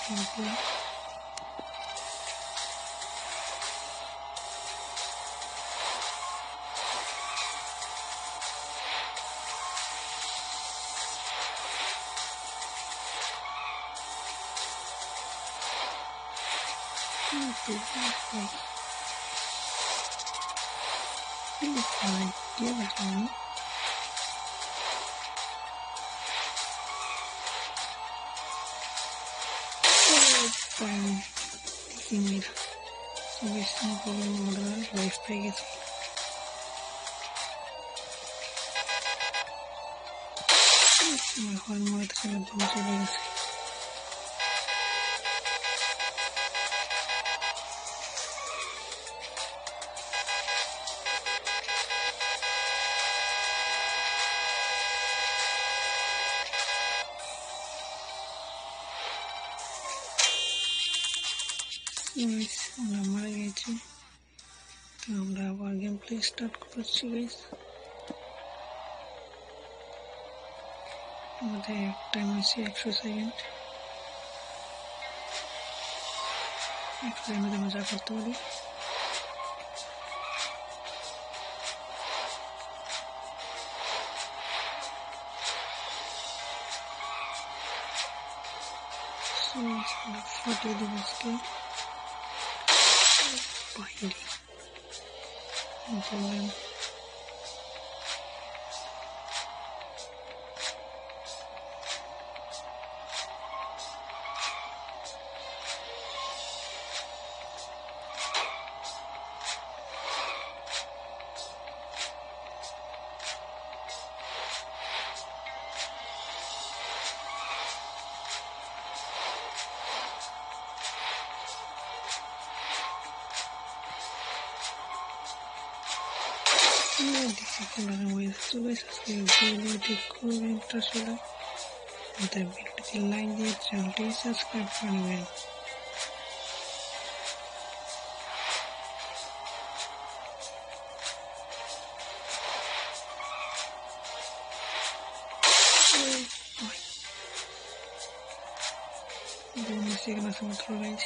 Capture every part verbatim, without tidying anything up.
gameplay. Really fine. Give it on. Oh, fine. Taking it. So we still going order. Life package. My whole mouth is a bunch of things. আমরা মারা গেছি তো আমরা আবার game play start করছি guys আমাদের time আছে একশো সেকেন্ড একশো সেকেন্ডের মধ্যে মজা করতে পারি ফাটিয়ে দেবো আজকে বাইরে বললেন ডিসিপ্লিনের মধ্যে চলে এসেছে ভিডিওটি খুব ইন্টারেস্ট হলে আমাদের ভিডিওটি লাইক দিয়ে চ্যানেলটি সাবস্ক্রাইব করে নেবেন সেখানে আছে মাত্র রাইস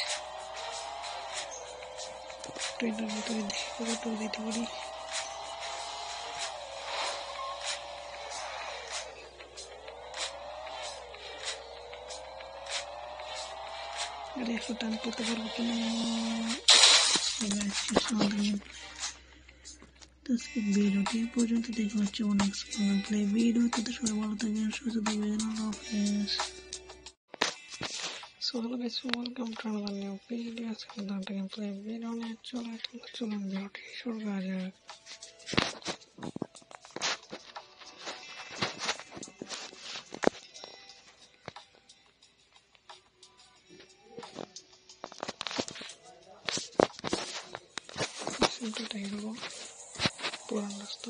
ট্রেনের ভিতরে দেখে ফটো দিতে পারি আরে একশো টান করতে পারবো কিনা আজকে ভিডিওটি পর্যন্ত দেখা হচ্ছে অনেক প্লে ভিডিও তাদের সবাই ভালো থাকবেন সুস্থ থাকবেন আল্লাহ হাফেজ so hello guys welcome to another new video আজকে একটা গেম প্লে ভিডিও নিয়ে চলে আসলাম চলুন ভিডিওটি শুরু করা যাক সিম্পলটাই হলো পুরান রাস্তা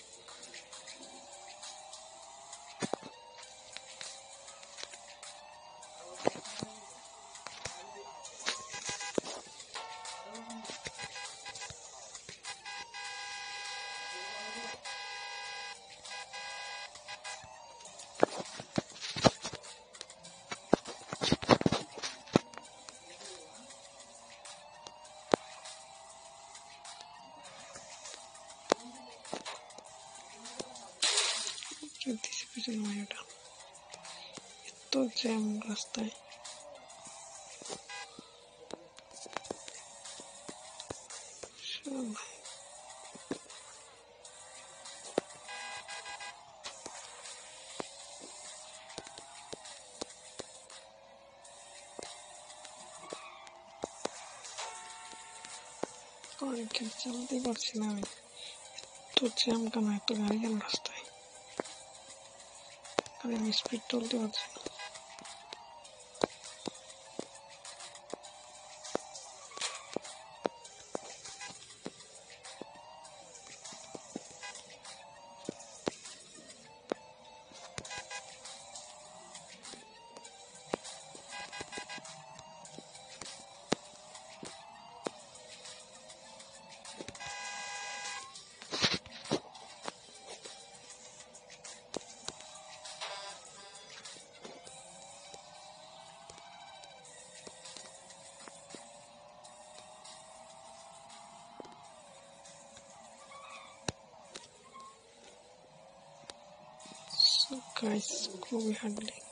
দিছি পিছনে মায়াটা এত জ্যাম রাস্তায় অনেক চলতে পারছি না আমি এত জ্যাম কেন এত গাড়ি কেন রাস্তায় আমি স্পিড চলতে পারছি না গাইস, খুবই হার্ড লাগে।